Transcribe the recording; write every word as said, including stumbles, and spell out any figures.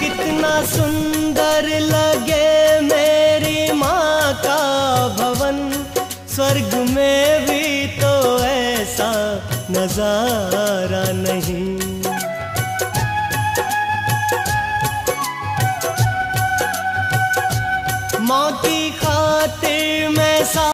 कितना सुंदर लगे मेरी माँ का भवन, स्वर्ग में भी तो ऐसा नजारा नहीं। माँ की खातिर मैं सा